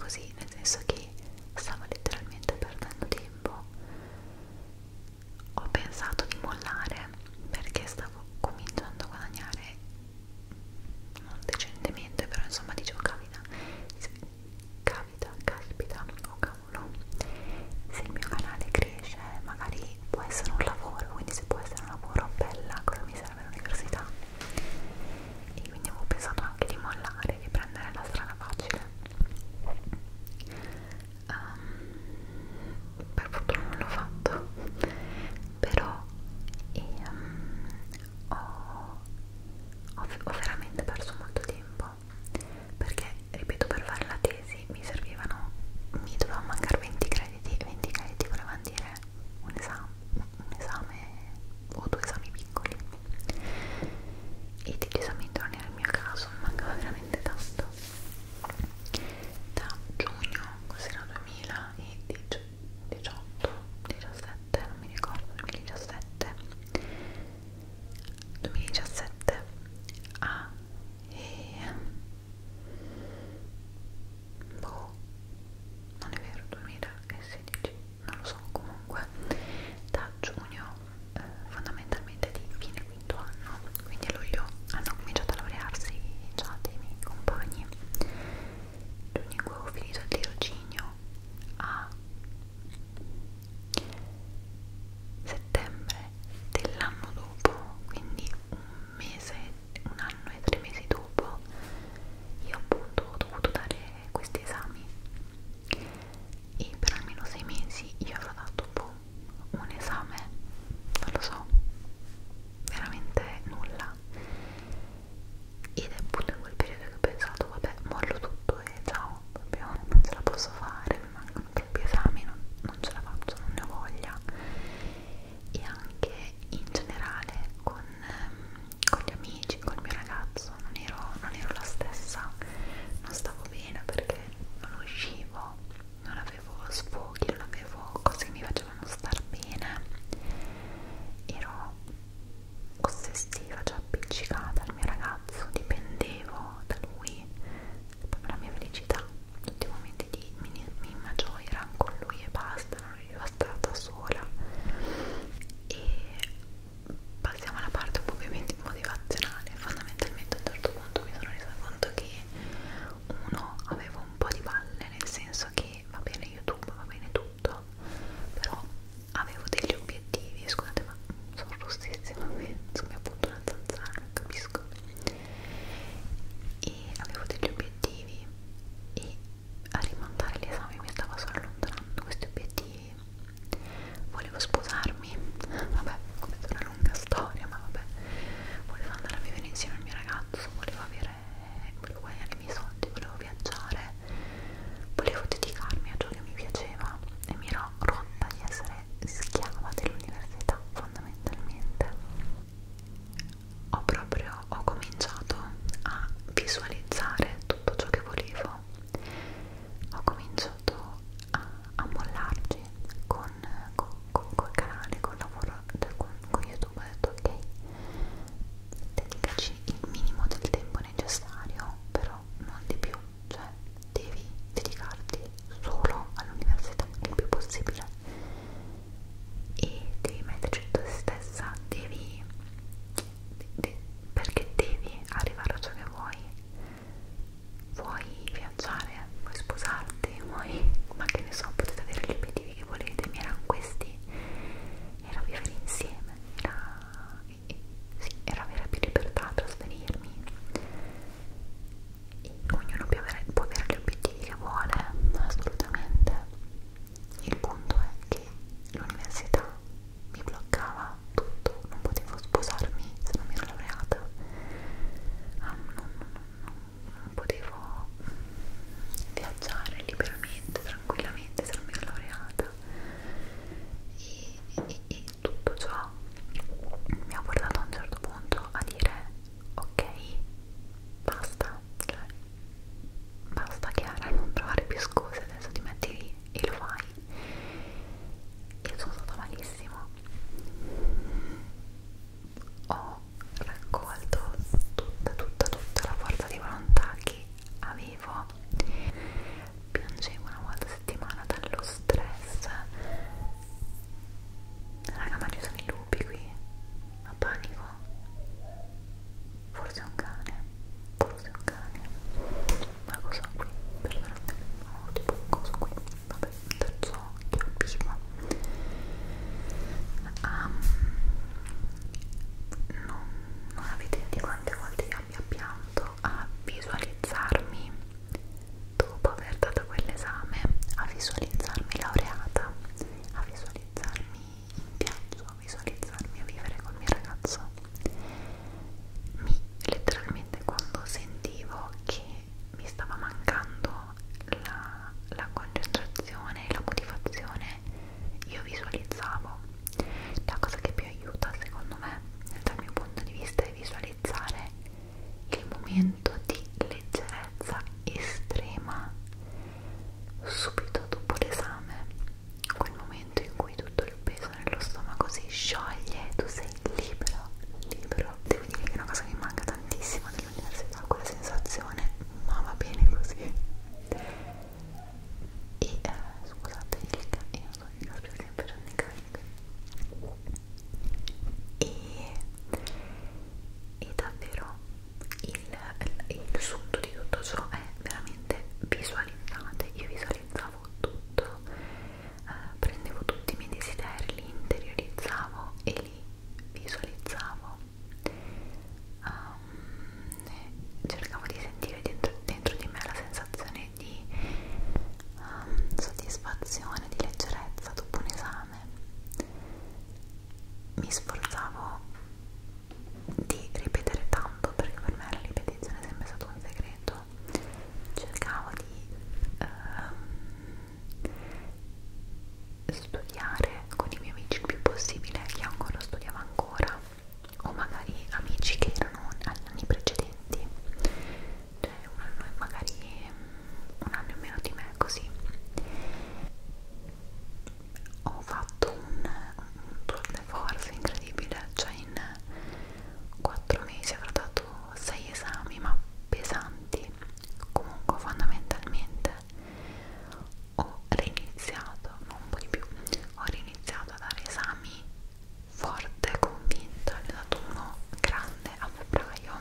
così, nel senso che stavo letteralmente perdendo tempo. Ho pensato di mollare perché stavo cominciando a guadagnare non decentemente, però insomma dicevo caspita, oh cavolo, se il mio canale cresce magari può essere un lavoro, quindi se può essere un lavoro, bella, cosa mi serve l'università? E quindi avevo pensato anche di mollare, di prendere la strada facile. sì. E scusate il carico, io sto sempre facendo i carichi. E davvero il sunto di tutto ciò è veramente visualizzate. Io visualizzavo tutto, prendevo tutti i miei desideri, li interiorizzavo e li visualizzavo. Cercavo di sentire dentro di me la sensazione di soddisfazione, di leggerezza dopo un esame. Mi sforzavo di ripetere tanto, perché per me la ripetizione è sempre stato un segreto. Cercavo di studiare con i miei amici il più possibile, chi ancora studiava ancora, o magari amici che erano agli anni precedenti, cioè magari un anno in meno di me, così. Ho fatto un tour de force incredibile, cioè in 4 mesi avrò dato 6 esami, ma pesanti. Comunque fondamentalmente ho riniziato, non un po' di più, ho riniziato a dare esami forte, convinta. Ne ho dato uno grande a febbraio,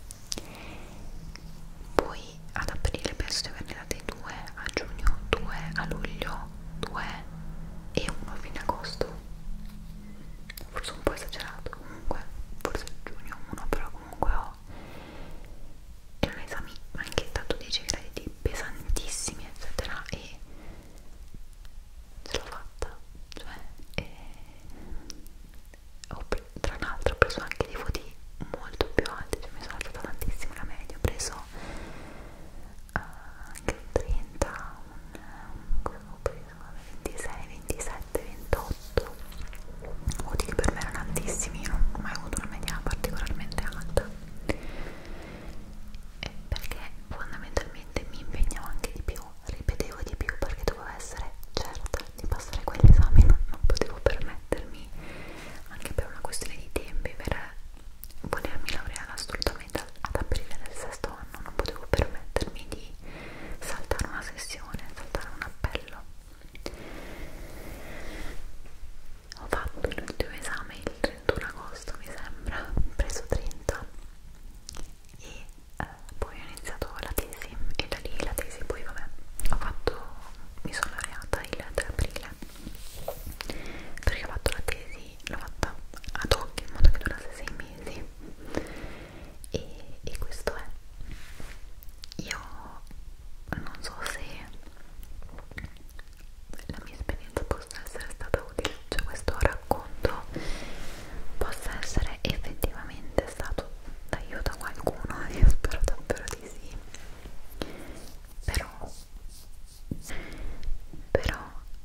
poi ad aprile penso di averne dati 2, a giugno 2, a luglio 2 e uno a fine agosto, forse un po' esagerato, comunque forse a giugno 1, però comunque erano esami anche tanto 10 crediti pesantissimi eccetera, e ce l'ho fatta, cioè tra l'altro ho preso anche dei voti molto più alti, cioè mi sono alzata tantissimo la media, ho preso anche un 30, cosa ho preso? 26, 27, 28, voti che per me erano altissimi. Io non ho mai avuto una media particolarmente alta, perché fondamentalmente mi impegnavo anche di più, ripetevo di più, perché dovevo essere certa di passare quell'esame. Non potevo permettermi, anche per una questione di tempi, per volermi laureare assolutamente ad aprile del sesto anno, non potevo permettermi di saltare una sessione, saltare un appello. Ho fatto l'ultimo esame il 31 agosto mi sembra, ho preso 30 e poi ho iniziato la tesi, e da lì la tesi poi vabbè mi sono laureata il 3 aprile, perché ho fatto la tesi, l'ho fatta ad hoc in modo che durasse 6 mesi e questo è. Io non so se la mia esperienza possa essere stata utile, cioè questo racconto possa essere effettivamente stato d'aiuto a qualcuno, io spero davvero di sì, però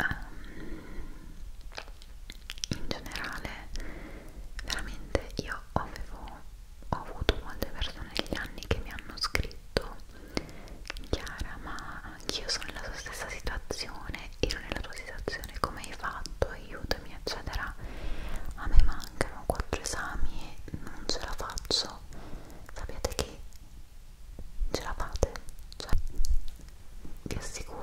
in generale veramente io ho avuto molte persone negli anni che mi hanno scritto: Chiara, ma anch'io sono nella tua stessa situazione, ero nella tua situazione, come hai fatto, aiutami eccetera, a me mancano 4 esami e non ce la faccio. Sapete che ce la fate, cioè vi assicuro